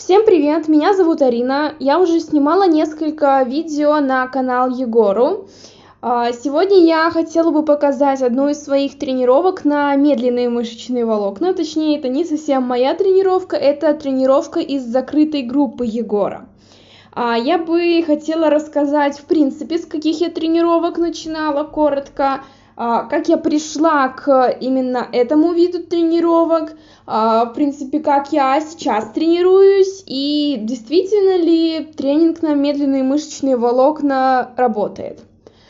Всем привет, меня зовут Арина. Я уже снимала несколько видео на канал Егору. Сегодня я хотела бы показать одну из своих тренировок на медленные мышечные волокна. Точнее, это не совсем моя тренировка, это тренировка из закрытой группы Егора. Я бы хотела рассказать, в принципе, с каких я тренировок начинала, коротко, как я пришла к именно этому виду тренировок, в принципе, как я сейчас тренируюсь и действительно ли тренинг на медленные мышечные волокна работает.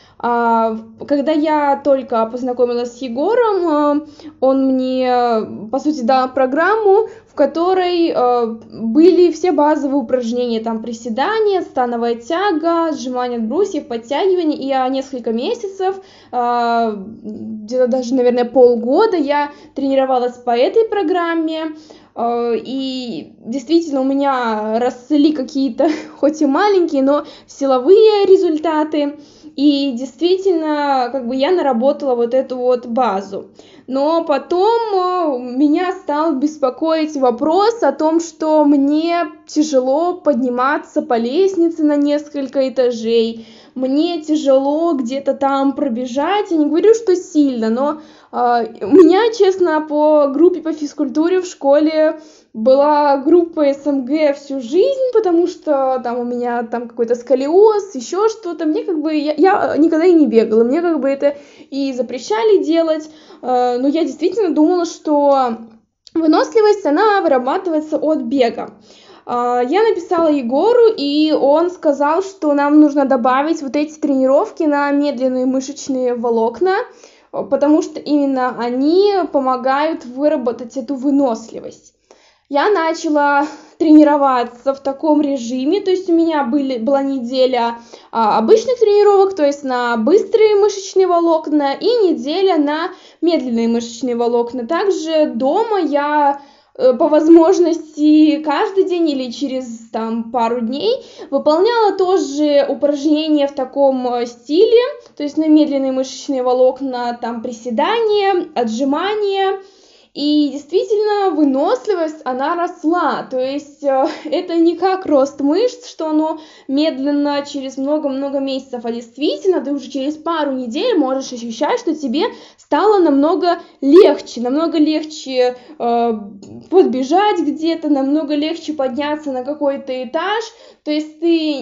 Когда я только познакомилась с Егором, он мне, по сути, дал программу, в которой были все базовые упражнения, там приседания, становая тяга, сжимание от брусьев, подтягивание, и я несколько месяцев, где-то даже, наверное, полгода я тренировалась по этой программе, и действительно у меня росли какие-то, хоть и маленькие, но силовые результаты, и действительно, я наработала вот эту вот базу. Но потом меня стал беспокоить вопрос о том, что мне тяжело подниматься по лестнице на несколько этажей, мне тяжело где-то там пробежать, я не говорю, что сильно, но у меня, честно, по группе по физкультуре в школе была группа СМГ всю жизнь, потому что там у меня там какой-то сколиоз, еще что-то, мне я никогда и не бегала, мне это и запрещали делать, но я действительно думала, что выносливость, она вырабатывается от бега. Я написала Егору, и он сказал, что нам нужно добавить вот эти тренировки на медленные мышечные волокна, потому что именно они помогают выработать эту выносливость. Я начала тренироваться в таком режиме, то есть у меня была неделя обычных тренировок, то есть на быстрые мышечные волокна, и неделя на медленные мышечные волокна. Также дома я по возможности каждый день или через пару дней выполняла тоже упражнения в таком стиле, то есть на медленные мышечные волокна, приседания, отжимания. И действительно выносливость, она росла, то есть это не как рост мышц, что оно медленно через много-много месяцев, а действительно ты уже через пару недель можешь ощущать, что тебе стало намного легче подбежать где-то, намного легче подняться на какой-то этаж, то есть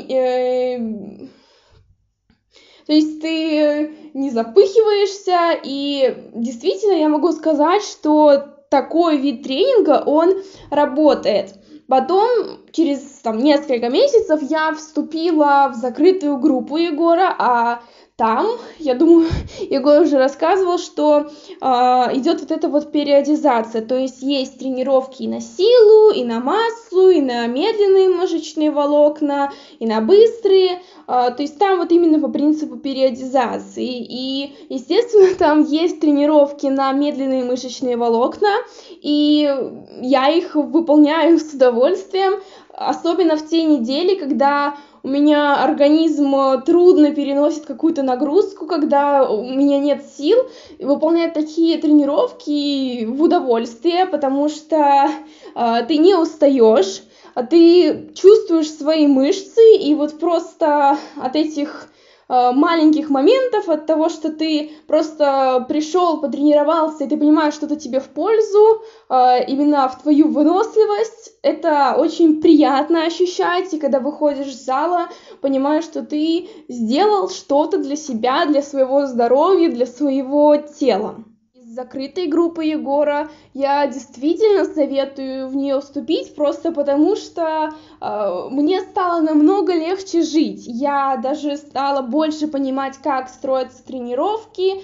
ты не запыхиваешься, и действительно я могу сказать, что такой вид тренинга, он работает. Потом, через несколько месяцев, я вступила в закрытую группу Егора, а там, я думаю, Егор уже рассказывал, что идет вот эта вот периодизация, то есть есть тренировки и на силу, и на массу, и на медленные мышечные волокна, и на быстрые, то есть там вот именно по принципу периодизации, и, естественно, там есть тренировки на медленные мышечные волокна, и я их выполняю с удовольствием, особенно в те недели, когда у меня организм трудно переносит какую-то нагрузку, когда у меня нет сил, выполнять такие тренировки в удовольствие, потому что ты не устаешь, ты чувствуешь свои мышцы, и вот просто от этих маленьких моментов, от того, что ты просто пришел, потренировался, и ты понимаешь, что это тебе в пользу, именно в твою выносливость, это очень приятно ощущать, и когда выходишь из зала, понимаешь, что ты сделал что-то для себя, для своего здоровья, для своего тела. Из закрытой группы Егора я действительно советую в нее вступить, просто потому что мне стало намного легче жить. Я даже стала больше понимать, как строятся тренировки,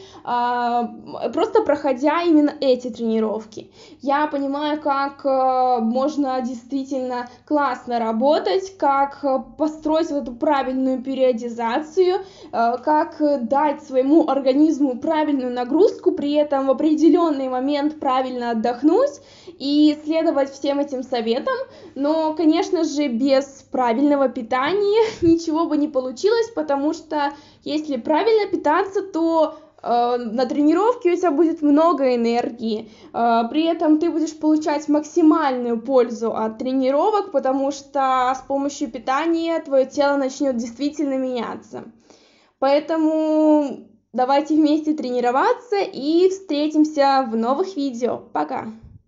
просто проходя именно эти тренировки. Я понимаю, как можно действительно классно работать, как построить вот эту правильную периодизацию, как дать своему организму правильную нагрузку, при этом в определенный момент правильно отдохнуть и следовать всем этим советам. Но, конечно же, без правильного питания ничего бы не получилось, потому что если правильно питаться, то на тренировке у тебя будет много энергии, при этом ты будешь получать максимальную пользу от тренировок, потому что с помощью питания твое тело начнет действительно меняться. Поэтому давайте вместе тренироваться и встретимся в новых видео. Пока!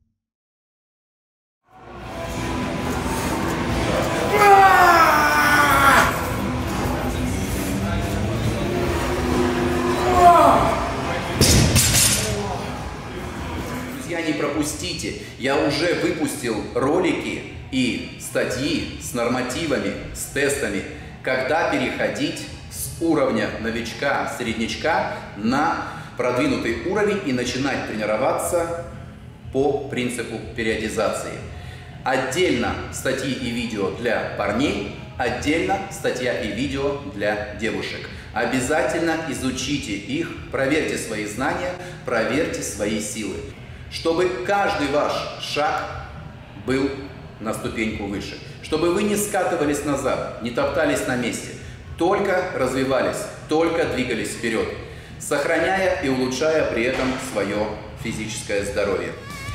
Друзья, не пропустите, я уже выпустил ролики и статьи с нормативами, с тестами, когда переходить с уровня новичка, среднячка на продвинутый уровень и начинать тренироваться по принципу периодизации. Отдельно статьи и видео для парней, отдельно статья и видео для девушек. Обязательно изучите их, проверьте свои знания, проверьте свои силы, чтобы каждый ваш шаг был на ступеньку выше, чтобы вы не скатывались назад, не топтались на месте, только развивались, только двигались вперед, сохраняя и улучшая при этом свое физическое здоровье.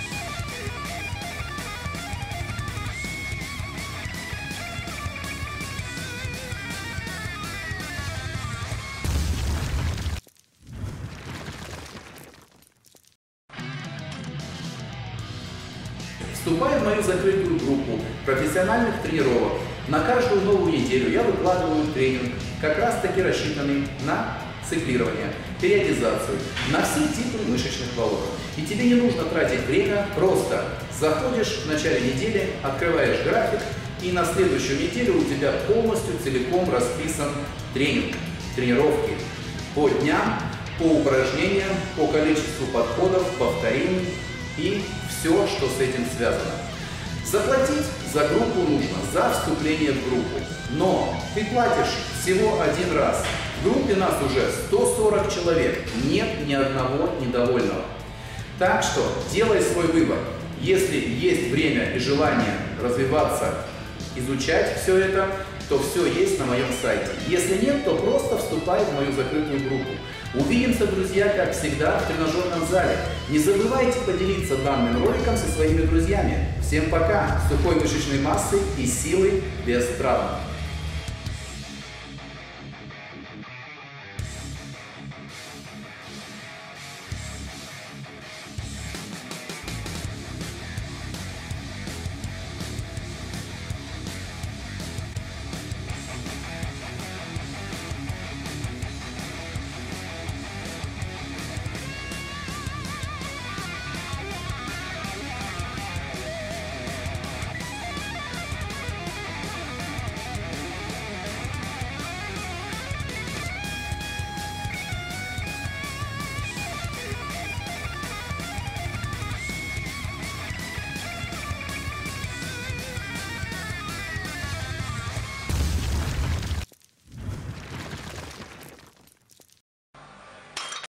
Вступай в мою закрытую группу профессиональных тренировок. На каждую новую неделю я выкладываю тренинг, как раз таки рассчитанный на циклирование, периодизацию, на все типы мышечных волокон. И тебе не нужно тратить время, просто заходишь в начале недели, открываешь график, и на следующую неделю у тебя полностью, целиком расписан тренинг, тренировки по дням, по упражнениям, по количеству подходов, повторений и все, что с этим связано. Заплатить за группу нужно за вступление в группу, но ты платишь всего один раз. В группе нас уже 140 человек, нет ни одного недовольного. Так что делай свой выбор. Если есть время и желание развиваться, изучать все это, то все есть на моем сайте. Если нет, то просто вступай в мою закрытую группу. Увидимся, друзья, как всегда, в тренажерном зале. Не забывайте поделиться данным роликом со своими друзьями. Всем пока! Сухой мышечной массы и силы без травм.